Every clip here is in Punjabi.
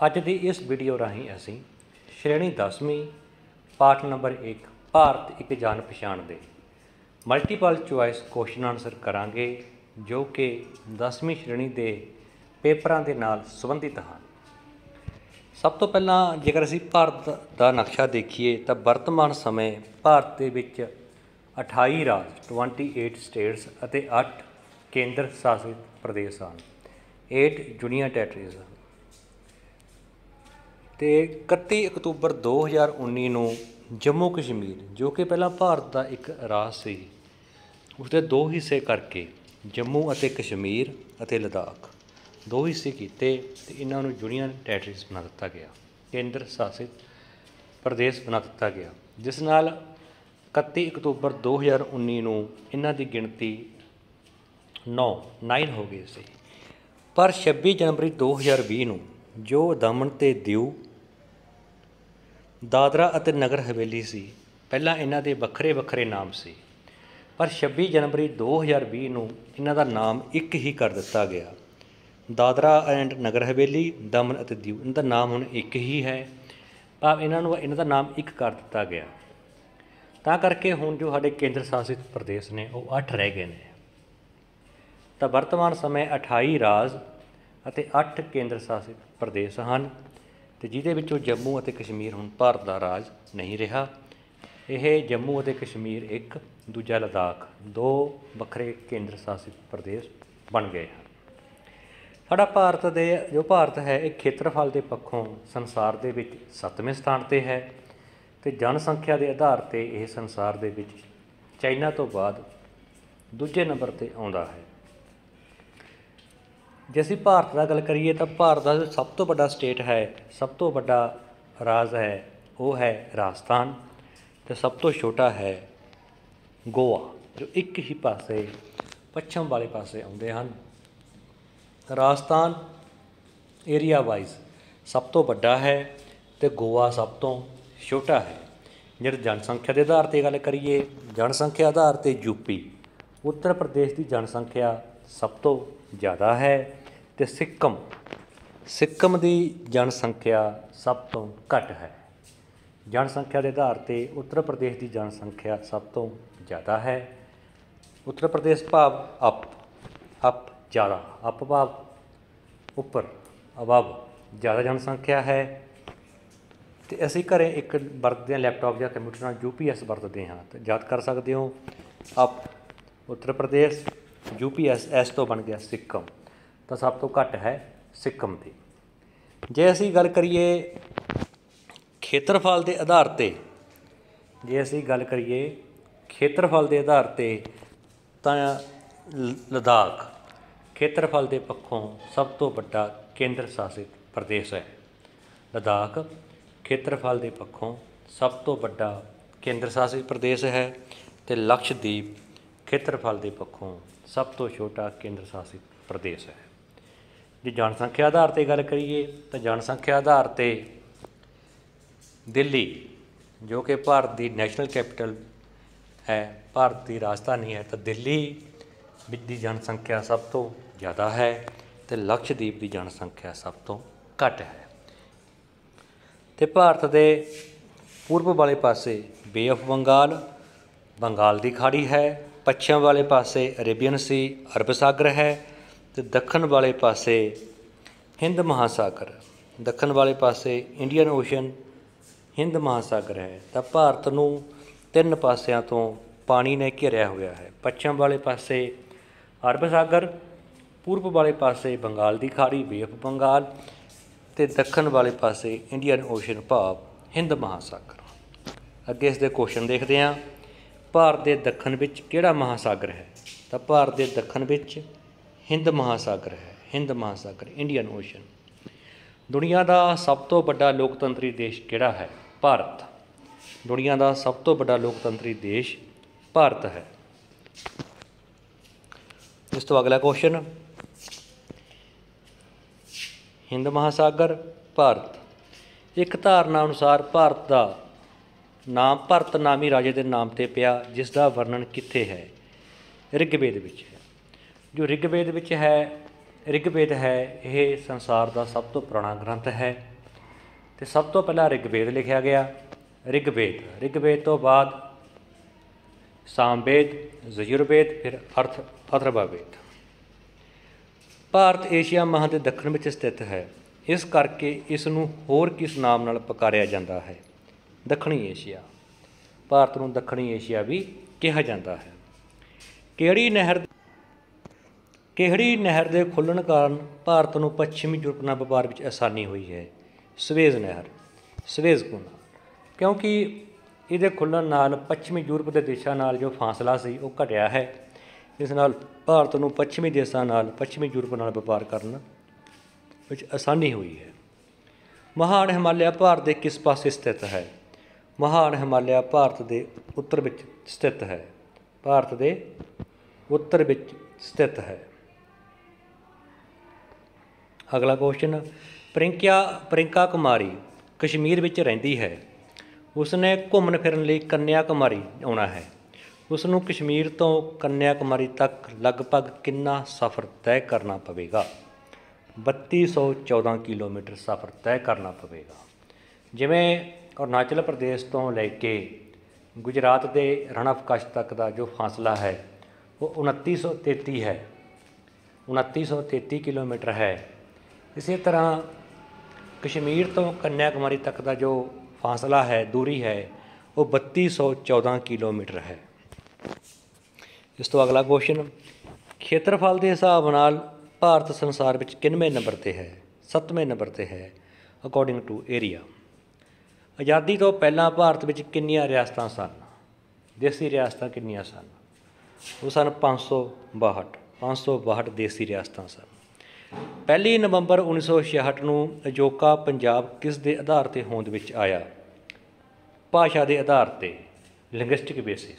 ਅੱਜ ਦੀ ਇਸ ਵੀਡੀਓ ਰਾਹੀਂ ਅਸੀਂ ਸ਼੍ਰੇਣੀ 10ਵੀਂ ਪਾਠ ਨੰਬਰ 1 ਭਾਰਤ ਇੱਕ ਜਾਣ ਪਛਾਣ ਦੇ ਮਲਟੀਪਲ ਚੁਆਇਸ ਕੁਐਸਚਨ ਆਨਸਰ ਕਰਾਂਗੇ ਜੋ ਕਿ 10ਵੀਂ ਸ਼੍ਰੇਣੀ ਦੇ ਪੇਪਰਾਂ ਦੇ ਨਾਲ ਸੰਬੰਧਿਤ ਹਨ। ਸਭ ਤੋਂ ਪਹਿਲਾਂ ਜੇਕਰ ਅਸੀਂ ਭਾਰਤ ਦਾ ਨਕਸ਼ਾ ਦੇਖੀਏ ਤਾਂ ਵਰਤਮਾਨ ਸਮੇਂ ਭਾਰਤ ਦੇ ਵਿੱਚ 28 ਰਾਜ 28 ਸਟੇਟਸ ਅਤੇ 8 ਕੇਂਦਰ ਸ਼ਾਸਿਤ ਪ੍ਰਦੇਸ਼ ਹਨ। 8 ਯੂਨੀਅਨ ਟੈਰੀਟਰੀਜ਼ ਹਨ। ਅਤੇ 31 ਅਕਤੂਬਰ 2019 ਨੂੰ ਜੰਮੂ ਕਸ਼ਮੀਰ ਜੋ ਕਿ ਪਹਿਲਾਂ ਭਾਰਤ ਦਾ ਇੱਕ ਰਾਜ ਸੀ ਉਸਦੇ 2 ਹਿੱਸੇ ਕਰਕੇ ਜੰਮੂ ਅਤੇ ਕਸ਼ਮੀਰ ਅਤੇ ਲਦਾਖ 2 ਹਿੱਸੇ ਕੀਤੇ ਅਤੇ ਇਹਨਾਂ ਨੂੰ ਯੂਨੀਅਨ ਟੈਰੀਟਰੀਜ਼ ਬਣਾ ਦਿੱਤਾ ਗਿਆ, ਕੇਂਦਰ ਸ਼ਾਸਿਤ ਪ੍ਰਦੇਸ਼ ਬਣਾ ਦਿੱਤਾ ਗਿਆ, ਜਿਸ ਨਾਲ 31 ਅਕਤੂਬਰ 2019 ਨੂੰ ਇਹਨਾਂ ਦੀ ਗਿਣਤੀ 9 ਹੋ ਗਈ ਸੀ। ਪਰ 26 ਜਨਵਰੀ 2020 ਨੂੰ ਜੋ ਦਮਨ ਅਤੇ ਦਿਊ, ਦਾਦਰਾ ਅਤੇ ਨਗਰ ਹਵੇਲੀ ਸੀ, ਪਹਿਲਾਂ ਇਹਨਾਂ ਦੇ ਵੱਖਰੇ ਵੱਖਰੇ ਨਾਮ ਸੀ, ਪਰ 26 ਜਨਵਰੀ 2020 ਨੂੰ ਇਹਨਾਂ ਦਾ ਨਾਮ ਇੱਕ ਹੀ ਕਰ ਦਿੱਤਾ ਗਿਆ। ਦਾਦਰਾ ਐਂਡ ਨਗਰ ਹਵੇਲੀ, ਦਮਨ ਅਤੇ ਦਿਊ, ਇਹਨਾਂ ਦਾ ਨਾਮ ਹੁਣ ਇੱਕ ਹੀ ਹੈ, ਭਾਵ ਇਹਨਾਂ ਦਾ ਨਾਮ ਇੱਕ ਕਰ ਦਿੱਤਾ ਗਿਆ। ਤਾਂ ਕਰਕੇ ਹੁਣ ਜੋ ਸਾਡੇ ਕੇਂਦਰ ਸ਼ਾਸਿਤ ਪ੍ਰਦੇਸ਼ ਨੇ ਉਹ 8 ਰਹਿ ਗਏ ਨੇ। ਤਾਂ ਵਰਤਮਾਨ ਸਮੇਂ 28 ਰਾਜ ਅਤੇ 8 ਕੇਂਦਰ ਸ਼ਾਸਿਤ ਪ੍ਰਦੇਸ਼ ਹਨ ਅਤੇ ਜਿਹਦੇ ਵਿੱਚੋਂ ਜੰਮੂ ਅਤੇ ਕਸ਼ਮੀਰ ਹੁਣ ਭਾਰਤ ਦਾ ਰਾਜ ਨਹੀਂ ਰਿਹਾ। ਇਹ ਜੰਮੂ ਅਤੇ ਕਸ਼ਮੀਰ ਇੱਕ, ਦੂਜਾ ਲਦਾਖ, 2 ਵੱਖਰੇ ਕੇਂਦਰ ਸ਼ਾਸਿਤ ਪ੍ਰਦੇਸ਼ ਬਣ ਗਏ ਹਨ। ਸਾਡਾ ਭਾਰਤ ਹੈ ਇਹ ਖੇਤਰਫਲ ਦੇ ਪੱਖੋਂ ਸੰਸਾਰ ਦੇ ਵਿੱਚ 7ਵੇਂ ਸਥਾਨ 'ਤੇ ਹੈ ਅਤੇ ਜਨਸੰਖਿਆ ਦੇ ਆਧਾਰ 'ਤੇ ਇਹ ਸੰਸਾਰ ਦੇ ਵਿੱਚ ਚਾਈਨਾ ਤੋਂ ਬਾਅਦ ਦੂਜੇ ਨੰਬਰ 'ਤੇ ਆਉਂਦਾ ਹੈ। ਜੇ ਅਸੀਂ ਭਾਰਤ ਦਾ ਗੱਲ ਕਰੀਏ ਤਾਂ ਭਾਰਤ ਦਾ ਜੋ ਸਭ ਤੋਂ ਵੱਡਾ ਸਟੇਟ ਹੈ, ਸਭ ਤੋਂ ਵੱਡਾ ਰਾਜ ਹੈ ਉਹ ਹੈ ਰਾਜਸਥਾਨ ਅਤੇ ਸਭ ਤੋਂ ਛੋਟਾ ਹੈ ਗੋਆ, ਜੋ ਇੱਕ ਹੀ ਪਾਸੇ ਪੱਛਮ ਵਾਲੇ ਪਾਸੇ ਆਉਂਦੇ ਹਨ। ਰਾਜਸਥਾਨ ਏਰੀਆ ਵਾਈਜ਼ ਸਭ ਤੋਂ ਵੱਡਾ ਹੈ ਅਤੇ ਗੋਆ ਸਭ ਤੋਂ ਛੋਟਾ ਹੈ। ਜੇ ਜਨਸੰਖਿਆ ਦੇ ਆਧਾਰ 'ਤੇ ਗੱਲ ਕਰੀਏ, ਜਨਸੰਖਿਆ ਆਧਾਰ 'ਤੇ ਯੂਪੀ ਉੱਤਰ ਪ੍ਰਦੇਸ਼ ਦੀ ਜਨਸੰਖਿਆ ਸਭ ਤੋਂ ਜ਼ਿਆਦਾ ਹੈ ਅਤੇ ਸਿੱਕਮ ਦੀ ਜਨਸੰਖਿਆ ਸਭ ਤੋਂ ਘੱਟ ਹੈ। ਜਨਸੰਖਿਆ ਦੇ ਆਧਾਰ 'ਤੇ ਉੱਤਰ ਪ੍ਰਦੇਸ਼ ਦੀ ਜਨਸੰਖਿਆ ਸਭ ਤੋਂ ਜ਼ਿਆਦਾ ਹੈ। ਉੱਤਰ ਪ੍ਰਦੇਸ਼ ਭਾਵ ਅਪ ਜ਼ਿਆਦਾ, ਅਪ ਭਾਵ ਉੱਪਰ, ਅਬਵ ਜ਼ਿਆਦਾ ਜਨਸੰਖਿਆ ਹੈ। ਅਤੇ ਅਸੀਂ ਘਰ ਇੱਕ ਵਰਤਦੇ ਹਾਂ ਲੈਪਟਾਪ ਜਾਂ ਕੰਪਿਊਟਰ ਨਾਲ UPS ਵਰਤਦੇ ਹਾਂ, ਤਾਂ ਯਾਦ ਕਰ ਸਕਦੇ ਹੋ up Uttar Pradesh, UPS S ਤੋਂ ਬਣ ਗਿਆ ਸਿੱਕਮ, ਤਾਂ ਸਭ ਤੋਂ ਘੱਟ ਹੈ ਸਿੱਕਮ ਦੀ। ਜੇ ਅਸੀਂ ਗੱਲ ਕਰੀਏ ਖੇਤਰਫਲ ਦੇ ਆਧਾਰ 'ਤੇ, ਤਾਂ ਲਦਾਖ ਖੇਤਰਫਲ ਦੇ ਪੱਖੋਂ ਸਭ ਤੋਂ ਵੱਡਾ ਕੇਂਦਰ ਸ਼ਾਸਿਤ ਪ੍ਰਦੇਸ਼ ਹੈ। ਲਦਾਖ ਖੇਤਰਫਲ ਦੇ ਪੱਖੋਂ ਸਭ ਤੋਂ ਵੱਡਾ ਕੇਂਦਰ ਸ਼ਾਸਿਤ ਪ੍ਰਦੇਸ਼ ਹੈ ਅਤੇ ਲਕਸ਼ਦੀਪ ਖੇਤਰਫਲ ਦੇ ਪੱਖੋਂ ਸਭ ਤੋਂ ਛੋਟਾ ਕੇਂਦਰ ਸ਼ਾਸਿਤ ਪ੍ਰਦੇਸ਼ ਹੈ। ਜੇ ਜਨਸੰਖਿਆ ਆਧਾਰ 'ਤੇ ਗੱਲ ਕਰੀਏ ਤਾਂ ਜਨਸੰਖਿਆ ਆਧਾਰ 'ਤੇ ਦਿੱਲੀ ਜੋ ਕਿ ਭਾਰਤ ਦੀ ਨੈਸ਼ਨਲ ਕੈਪੀਟਲ ਹੈ, ਭਾਰਤ ਦੀ ਰਾਜਧਾਨੀ ਹੈ, ਤਾਂ ਦਿੱਲੀ ਵਿੱਚ ਦੀ ਜਨਸੰਖਿਆ ਸਭ ਤੋਂ ਜ਼ਿਆਦਾ ਹੈ ਅਤੇ ਲਕਸ਼ਦੀਪ ਦੀ ਜਨਸੰਖਿਆ ਸਭ ਤੋਂ ਘੱਟ ਹੈ। ਅਤੇ ਭਾਰਤ ਦੇ ਪੂਰਬ ਵਾਲੇ ਪਾਸੇ ਬੇ ਆਫ ਬੰਗਾਲ ਦੀ ਖਾੜੀ ਹੈ, ਪੱਛਮ ਵਾਲੇ ਪਾਸੇ ਅਰੇਬੀਅਨ ਸੀ, ਅਰਬ ਸਾਗਰ ਹੈ ਅਤੇ ਦੱਖਣ ਵਾਲੇ ਪਾਸੇ ਹਿੰਦ ਮਹਾਸਾਗਰ, ਦੱਖਣ ਵਾਲੇ ਪਾਸੇ ਇੰਡੀਅਨ ਓਸ਼ਨ, ਹਿੰਦ ਮਹਾਸਾਗਰ ਹੈ। ਤਾਂ ਭਾਰਤ ਨੂੰ 3 ਪਾਸਿਆਂ ਤੋਂ ਪਾਣੀ ਨੇ ਘੇਰਿਆ ਹੋਇਆ ਹੈ। ਪੱਛਮ ਵਾਲੇ ਪਾਸੇ ਅਰਬ ਸਾਗਰ, ਪੂਰਬ ਵਾਲੇ ਪਾਸੇ ਬੰਗਾਲ ਦੀ ਖਾੜੀ ਬੇ ਆਫ ਬੰਗਾਲ ਅਤੇ ਦੱਖਣ ਵਾਲੇ ਪਾਸੇ ਇੰਡੀਅਨ ਓਸ਼ਨ ਭਾਵ ਹਿੰਦ ਮਹਾਸਾਗਰ। ਅੱਗੇ ਇਸ ਦੇ ਕੁਐਸਚਨ ਦੇਖਦੇ ਹਾਂ। ਭਾਰਤ ਦੇ ਦੱਖਣ ਵਿੱਚ ਕਿਹੜਾ ਮਹਾਸਾਗਰ ਹੈ? ਤਾਂ ਭਾਰਤ ਦੇ ਦੱਖਣ ਵਿੱਚ ਹਿੰਦ ਮਹਾਸਾਗਰ ਹੈ, ਹਿੰਦ ਮਹਾਸਾਗਰ, ਇੰਡੀਅਨ ਓਸ਼ਨ। ਦੁਨੀਆ ਦਾ ਸਭ ਤੋਂ ਵੱਡਾ ਲੋਕਤੰਤਰੀ ਦੇਸ਼ ਕਿਹੜਾ ਹੈ? ਭਾਰਤ। ਦੁਨੀਆ ਦਾ ਸਭ ਤੋਂ ਵੱਡਾ ਲੋਕਤੰਤਰੀ ਦੇਸ਼ ਭਾਰਤ ਹੈ। ਇਸ ਤੋਂ ਅਗਲਾ ਕੁਐਸਚਨ, ਹਿੰਦ ਮਹਾਸਾਗਰ, ਭਾਰਤ। ਇੱਕ ਧਾਰਨਾ ਅਨੁਸਾਰ ਭਾਰਤ ਦਾ ਨਾਮ ਭਰਤ ਨਾਮੀ ਰਾਜੇ ਦੇ ਨਾਮ 'ਤੇ ਪਿਆ, ਜਿਸ ਦਾ ਵਰਣਨ ਕਿੱਥੇ ਹੈ? ਰਿਗਵੇਦ ਵਿੱਚ ਹੈ। ਜੋ ਰਿਗਵੇਦ ਹੈ ਇਹ ਸੰਸਾਰ ਦਾ ਸਭ ਤੋਂ ਪੁਰਾਣਾ ਗ੍ਰੰਥ ਹੈ तो सब तो पहला ऋग्वेद लिखा गया। ऋग्वेद तो बाद सामवेद, यजुर्वेद, फिर अथर्ववेद। ਭਾਰਤ ਏਸ਼ੀਆ ਮਹਾਂ ਦੇ ਦੱਖਣ ਵਿੱਚ ਸਥਿਤ ਹੈ, ਇਸ ਕਰਕੇ ਇਸ ਨੂੰ ਹੋਰ ਕਿਸ ਨਾਮ ਨਾਲ ਪੁਕਾਰਿਆ ਜਾਂਦਾ ਹੈ? ਦੱਖਣੀ ਏਸ਼ੀਆ। ਭਾਰਤ ਨੂੰ ਦੱਖਣੀ ਏਸ਼ੀਆ ਵੀ ਕਿਹਾ ਜਾਂਦਾ ਹੈ। ਕਿਹੜੀ ਨਹਿਰ ਦੇ ਖੁੱਲ੍ਹਣ ਕਾਰਨ ਭਾਰਤ ਨੂੰ ਪੱਛਮੀ ਯੂਰਪ ਨਾਲ ਵਪਾਰ ਵਿੱਚ ਆਸਾਨੀ ਹੋਈ ਹੈ? ਸਵੇਜ਼ ਨਹਿਰ, ਸਵੇਜ਼ ਕੁਨਾਲ। ਕਿਉਂਕਿ ਇਹਦੇ ਖੁੱਲ੍ਹਣ ਨਾਲ ਪੱਛਮੀ ਯੂਰਪ ਦੇ ਦੇਸ਼ਾਂ ਨਾਲ ਜੋ ਫਾਸਲਾ ਸੀ ਉਹ ਘਟਿਆ ਹੈ। ਇਸ ਨਾਲ ਭਾਰਤ ਨੂੰ ਪੱਛਮੀ ਦੇਸ਼ਾਂ ਨਾਲ, ਪੱਛਮੀ ਯੂਰਪ ਨਾਲ ਵਪਾਰ ਕਰਨ ਵਿੱਚ ਆਸਾਨੀ ਹੋਈ ਹੈ। ਮਹਾਨ ਹਿਮਾਲਿਆ ਭਾਰਤ ਦੇ ਕਿਸ ਪਾਸੇ ਸਥਿਤ ਹੈ? ਮਹਾਨ ਹਿਮਾਲਿਆ ਭਾਰਤ ਦੇ ਉੱਤਰ ਵਿੱਚ ਸਥਿਤ ਹੈ। ਭਾਰਤ ਦੇ ਉੱਤਰ ਵਿੱਚ ਸਥਿਤ ਹੈ। ਅਗਲਾ ਕੁਐਸਚਨ, ਪ੍ਰਿੰਕਾ ਕੁਮਾਰੀ ਕਸ਼ਮੀਰ ਵਿੱਚ ਰਹਿੰਦੀ ਹੈ। ਉਸਨੇ ਘੁੰਮਣ ਫਿਰਨ ਲਈ ਕੰਨਿਆ ਕੁਮਾਰੀ ਆਉਣਾ ਹੈ। ਉਸ ਨੂੰ ਕਸ਼ਮੀਰ ਤੋਂ ਕੰਨਿਆ ਕੁਮਾਰੀ ਤੱਕ ਲਗਭਗ ਕਿੰਨਾ ਸਫ਼ਰ ਤੈਅ ਕਰਨਾ ਪਵੇਗਾ? 3214 ਕਿਲੋਮੀਟਰ ਸਫ਼ਰ ਤੈਅ ਕਰਨਾ ਪਵੇਗਾ। ਜਿਵੇਂ ਅਰੁਣਾਚਲ ਪ੍ਰਦੇਸ਼ ਤੋਂ ਲੈ ਕੇ ਗੁਜਰਾਤ ਦੇ ਰਣ ਆਫ ਕੱਛ ਤੱਕ ਦਾ ਜੋ ਫਾਸਲਾ ਹੈ ਉਹ 2933 ਹੈ, 2933 ਕਿਲੋਮੀਟਰ ਹੈ। ਇਸੇ ਤਰ੍ਹਾਂ ਕਸ਼ਮੀਰ ਤੋਂ ਕੰਨਿਆ ਕੁਮਾਰੀ ਤੱਕ ਦਾ ਜੋ ਫਾਸਲਾ ਹੈ, ਦੂਰੀ ਹੈ, ਉਹ 3214 ਕਿਲੋਮੀਟਰ ਹੈ। ਇਸ ਤੋਂ ਅਗਲਾ ਕੁਐਸਚਨ, ਖੇਤਰਫਲ ਦੇ ਹਿਸਾਬ ਨਾਲ ਭਾਰਤ ਸੰਸਾਰ ਵਿੱਚ ਕਿੰਨਵੇਂ ਨੰਬਰ 'ਤੇ ਹੈ? 7ਵੇਂ ਨੰਬਰ 'ਤੇ ਹੈ ਅਕੋਰਡਿੰਗ ਟੂ ਏਰੀਆ। ਆਜ਼ਾਦੀ ਤੋਂ ਪਹਿਲਾਂ ਭਾਰਤ ਵਿੱਚ ਕਿੰਨੀਆਂ ਰਿਆਸਤਾਂ ਸਨ? ਦੇਸੀ ਰਿਆਸਤਾਂ ਕਿੰਨੀਆਂ ਸਨ? ਉਹ ਸਨ 562 ਦੇਸੀ ਰਿਆਸਤਾਂ ਸਨ। 1 ਨਵੰਬਰ 1966 ਨੂੰ ਅਜੋਕਾ ਪੰਜਾਬ ਕਿਸ ਦੇ ਆਧਾਰ 'ਤੇ ਹੋਂਦ ਵਿੱਚ ਆਇਆ? ਭਾਸ਼ਾ ਦੇ ਆਧਾਰ 'ਤੇ, ਲਿੰਗੁਇਸਟਿਕ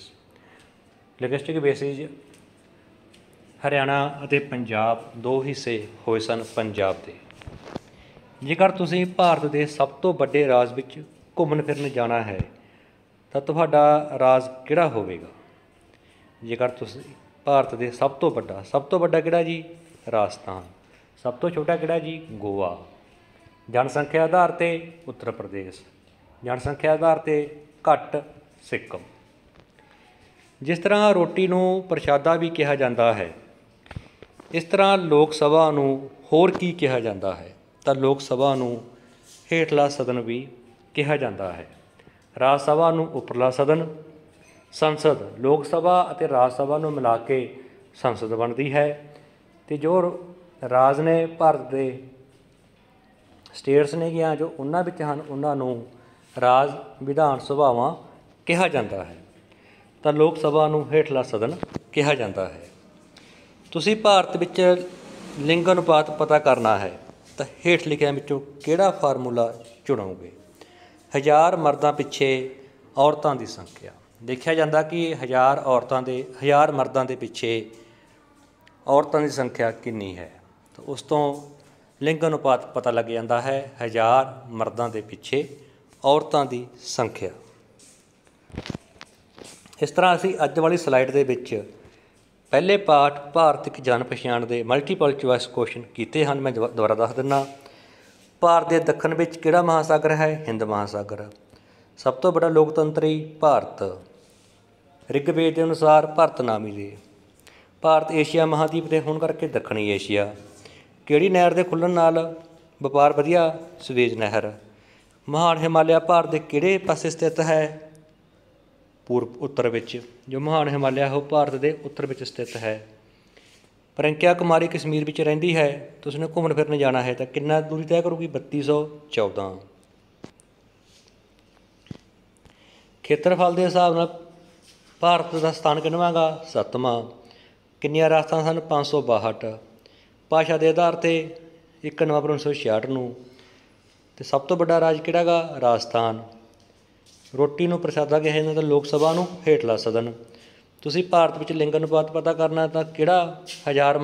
ਬੇਸਿਸ। ਹਰਿਆਣਾ ਅਤੇ ਪੰਜਾਬ ਦੋ ਹਿੱਸੇ ਹੋਏ ਸਨ ਪੰਜਾਬ ਦੇ। ਜੇਕਰ ਤੁਸੀਂ ਭਾਰਤ ਦੇ ਸਭ ਤੋਂ ਵੱਡੇ ਰਾਜ ਵਿੱਚ ਘੁੰਮਣ ਫਿਰਨ ਜਾਣਾ ਹੈ ਤਾਂ ਤੁਹਾਡਾ ਰਾਜ ਕਿਹੜਾ ਹੋਵੇਗਾ? ਜੇਕਰ ਤੁਸੀਂ ਭਾਰਤ ਦੇ ਸਭ ਤੋਂ ਵੱਡਾ ਕਿਹੜਾ ਜੀ? ਰਾਜਸਥਾਨ। ਸਭ ਤੋਂ ਛੋਟਾ ਕਿਹੜਾ ਜੀ? ਗੋਆ। ਜਨਸੰਖਿਆ ਆਧਾਰ 'ਤੇ ਉੱਤਰ ਪ੍ਰਦੇਸ਼। ਜਨਸੰਖਿਆ ਆਧਾਰ 'ਤੇ ਘੱਟ ਸਿੱਕਮ। ਜਿਸ ਤਰ੍ਹਾਂ ਰੋਟੀ ਨੂੰ ਪ੍ਰਸ਼ਾਦਾ ਵੀ ਕਿਹਾ ਜਾਂਦਾ ਹੈ, ਇਸ ਤਰ੍ਹਾਂ ਲੋਕ ਸਭਾ ਨੂੰ ਹੋਰ ਕੀ ਕਿਹਾ ਜਾਂਦਾ ਹੈ? ਤਾਂ ਲੋਕ ਸਭਾ ਨੂੰ ਹੇਠਲਾ ਸਦਨ ਵੀ ਕਿਹਾ ਜਾਂਦਾ ਹੈ। ਰਾਜ ਸਭਾ ਨੂੰ ਉੱਪਰਲਾ ਸਦਨ। ਸੰਸਦ, ਲੋਕ ਸਭਾ ਅਤੇ ਰਾਜ ਸਭਾ ਨੂੰ ਮਿਲਾ ਕੇ ਸੰਸਦ ਬਣਦੀ ਹੈ। ਅਤੇ ਜੋ ਰਾਜ ਨੇ ਭਾਰਤ ਦੇ ਸਟੇਟਸ ਨੇਗੀਆਂ ਜੋ ਉਹਨਾਂ ਵਿੱਚ ਹਨ, ਉਹਨਾਂ ਨੂੰ ਰਾਜ ਵਿਧਾਨ ਸਭਾਵਾਂ ਕਿਹਾ ਜਾਂਦਾ ਹੈ। ਤਾਂ ਲੋਕ ਸਭਾ ਨੂੰ ਹੇਠਲਾ ਸਦਨ ਕਿਹਾ ਜਾਂਦਾ ਹੈ। ਤੁਸੀਂ ਭਾਰਤ ਵਿੱਚ ਲਿੰਗ ਅਨੁਪਾਤ ਪਤਾ ਕਰਨਾ ਹੈ ਤਾਂ ਹੇਠ ਲਿਖਿਆਂ ਵਿੱਚੋਂ ਕਿਹੜਾ ਫਾਰਮੂਲਾ ਚੁਣੋਗੇ? 1000 ਮਰਦਾਂ ਪਿੱਛੇ ਔਰਤਾਂ ਦੀ ਸੰਖਿਆ। ਦੇਖਿਆ ਜਾਂਦਾ ਕਿ 1000 ਮਰਦਾਂ ਦੇ ਪਿੱਛੇ ਔਰਤਾਂ ਦੀ ਸੰਖਿਆ ਕਿੰਨੀ ਹੈ, ਤਾਂ ਉਸ ਤੋਂ ਲਿੰਗ ਅਨੁਪਾਤ ਪਤਾ ਲੱਗ ਜਾਂਦਾ ਹੈ। 1000 ਮਰਦਾਂ ਦੇ ਪਿੱਛੇ ਔਰਤਾਂ ਦੀ ਸੰਖਿਆ। ਇਸ ਤਰ੍ਹਾਂ ਅਸੀਂ ਅੱਜ ਵਾਲੀ ਸਲਾਈਡ ਦੇ ਵਿੱਚ ਪਹਿਲੇ ਪਾਠ ਭਾਰਤ ਇੱਕ ਜਾਣ ਪਛਾਣ ਦੇ ਮਲਟੀਪਲ ਚੁਆਇਸ ਕੁਐਸਚਨ ਕੀਤੇ ਹਨ। ਮੈਂ ਦੁਬਾਰਾ ਦੱਸ ਦਿੰਦਾ। ਭਾਰਤ ਦੇ ਦੱਖਣ ਵਿੱਚ ਕਿਹੜਾ ਮਹਾਸਾਗਰ ਹੈ? ਹਿੰਦ ਮਹਾਸਾਗਰ। ਸਭ ਤੋਂ ਵੱਡਾ ਲੋਕਤੰਤਰੀ ਭਾਰਤ। ਰਿਗਵੇਦ ਦੇ ਅਨੁਸਾਰ ਭਰਤਨਾਮੀ ਦੇ। ਭਾਰਤ ਏਸ਼ੀਆ ਮਹਾਂਦੀਪ ਦੇ ਹੋਣ ਕਰਕੇ ਦੱਖਣੀ ਏਸ਼ੀਆ। ਕਿਹੜੀ ਨਹਿਰ ਦੇ ਖੁੱਲ੍ਹਣ ਨਾਲ ਵਪਾਰ ਵਧਿਆ? ਸਵੇਜ਼ ਨਹਿਰ। ਮਹਾਨ ਹਿਮਾਲਿਆ ਭਾਰਤ ਦੇ ਕਿਹੜੇ ਪਾਸੇ ਸਥਿਤ ਹੈ? ਉੱਤਰ ਵਿੱਚ। ਜੋ ਮਹਾਨ ਹਿਮਾਲਿਆ ਉਹ ਭਾਰਤ ਦੇ ਉੱਤਰ ਵਿੱਚ ਸਥਿਤ ਹੈ। ਪ੍ਰਿੰਕਾ ਕੁਮਾਰੀ ਕਸ਼ਮੀਰ ਵਿੱਚ ਰਹਿੰਦੀ ਹੈ ਤਾਂ ਉਸਨੇ ਘੁੰਮਣ ਫਿਰਨ ਜਾਣਾ ਹੈ ਤਾਂ ਕਿੰਨਾ ਦੂਰੀ ਤੈਅ ਕਰੂਗੀ? 3214। ਖੇਤਰਫਲ ਦੇ ਹਿਸਾਬ ਨਾਲ ਭਾਰਤ ਦਾ ਸਥਾਨ ਕਿੰਨਵਾਂ ਗਾ? 7ਵਾਂ। ਕਿੰਨੀਆਂ ਰਿਆਸਤਾਂ ਸਨ? 562। ਭਾਸ਼ਾ ਦੇ ਆਧਾਰ 'ਤੇ 1 ਨਵੰਬਰ 1966 ਨੂੰ। ਅਤੇ ਸਭ ਤੋਂ ਵੱਡਾ ਰਾਜ ਕਿਹੜਾ ਗਾ? ਰਾਜਸਥਾਨ। ਰੋਟੀ ਨੂੰ ਪ੍ਰਸ਼ਾਦਾ ਕਿਹਾ ਜਾਂਦਾ ਤਾਂ ਲੋਕ ਸਭਾ ਨੂੰ ਹੇਠਲਾ ਸਦਨ। ਤੁਸੀਂ ਭਾਰਤ ਵਿੱਚ ਲਿੰਗ ਅਨੁਪਾਤ ਪਤਾ ਕਰਨਾ ਤਾਂ ਕਿਹੜਾ? 1000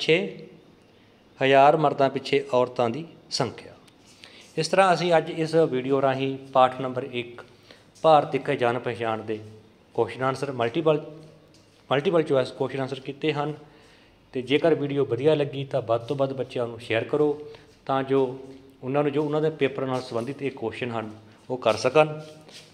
ਮਰਦਾਂ ਪਿੱਛੇ ਔਰਤਾਂ ਦੀ ਸੰਖਿਆ। ਇਸ ਤਰ੍ਹਾਂ ਅਸੀਂ ਅੱਜ ਇਸ ਵੀਡੀਓ ਰਾਹੀਂ ਪਾਠ ਨੰਬਰ 1 ਭਾਰਤ ਇੱਕ ਜਾਣ ਪਛਾਣ ਦੇ question answer multiple choice question answer ਕੀਤੇ ਹਨ। ਅਤੇ ਜੇਕਰ ਵੀਡੀਓ ਵਧੀਆ ਲੱਗੀ ਤਾਂ ਵੱਧ ਤੋਂ ਵੱਧ ਬੱਚਿਆਂ ਨੂੰ ਸ਼ੇਅਰ ਕਰੋ ਤਾਂ ਜੋ ਉਹਨਾਂ ਨੂੰ ਜੋ ਉਹਨਾਂ ਦੇ ਪੇਪਰ ਨਾਲ ਸੰਬੰਧਿਤ ਇਹ ਕੁਐਸਚਨ ਹਨ ਉਹ ਕਰ ਸਕਣ